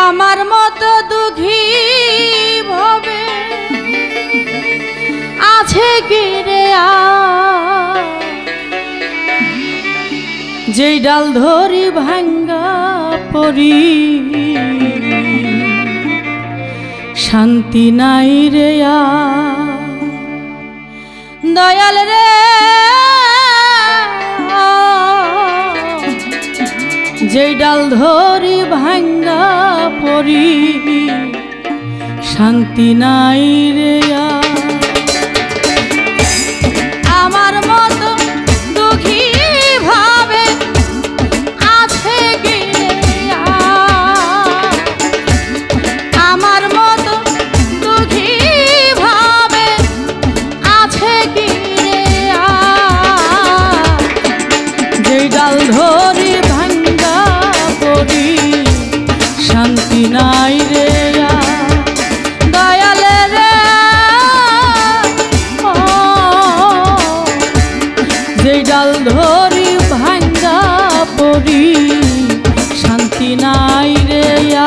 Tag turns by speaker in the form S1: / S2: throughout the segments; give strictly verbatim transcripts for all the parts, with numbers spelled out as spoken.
S1: আমার মতো দুঃখী ভবে আছে কি রে যেই ডাল ধরি ভাঙ্গা পড়ি শান্তি নাই রে দয়াল রে যেই ডাল ধরি ভাঙ্গা পড়ি শান্তি নাই রে আমার মতো দুঃখী ভাবে আছে কি আমার মতো দুঃখী ভাবে আছে কি যেই ডাল ধরি ভাঙ্গা পড়ি শান্তি নাই রে দয়াল রে যেই ডাল ধরি ভাঙ্গা পড়ি শান্তি নাই রে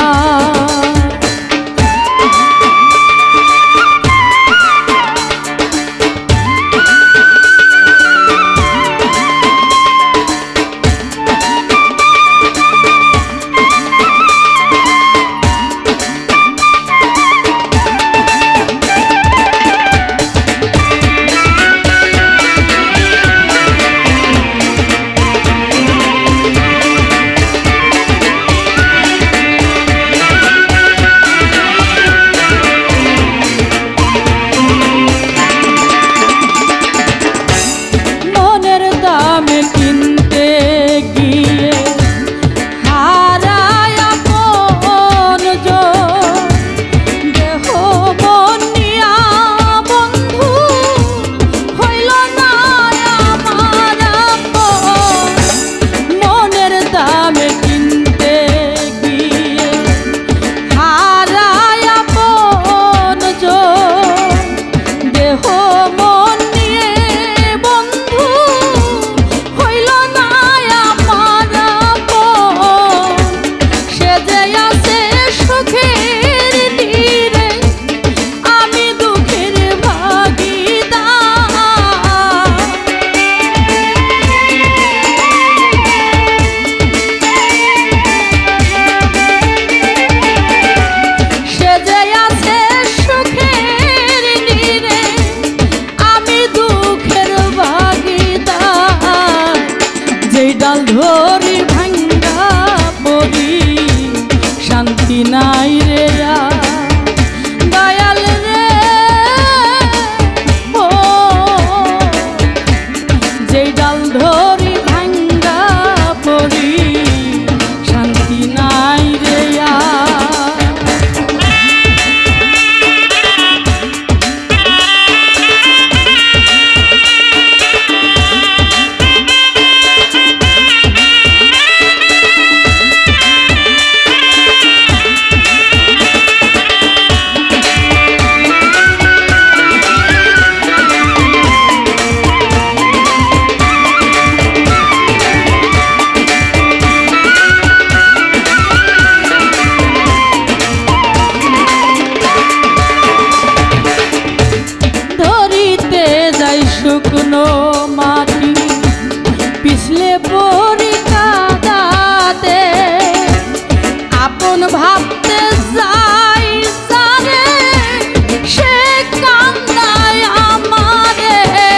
S1: ডাল ধরি ভাঙ্গা পড়ি শান্তি নাই রে দয়াল রে ও যেই ডাল ধরি ভাঙ্গা পড়ি শান্তি নাই রে শুকনো মাটি পিছলে পড়ি কাদাতে আপন ভাবতে যাই জানে সে কান্দায় আমারে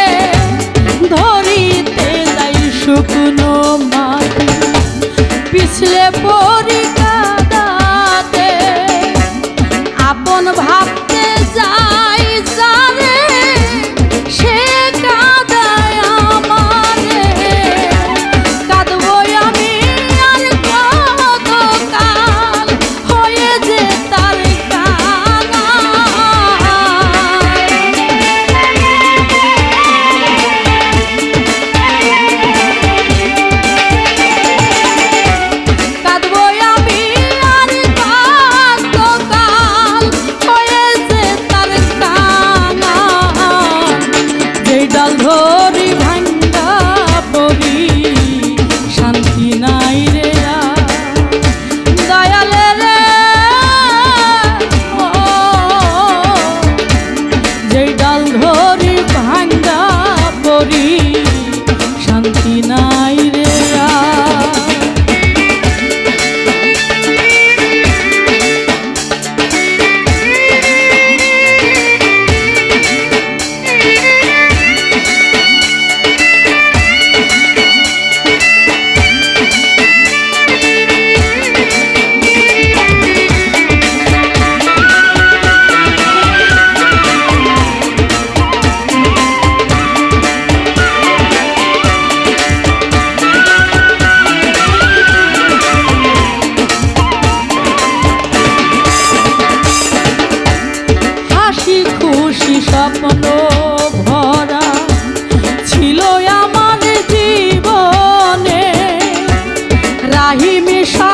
S1: ধরিতে যাই শুকনো মাটি পিছলে পড়ি কাদাতে আপন ভাবতে যাই জানে সে কাদায় আমারে কাঁদবো আমি আর কতকাল হয়ে যে তার কাঁদবো আহিমে সা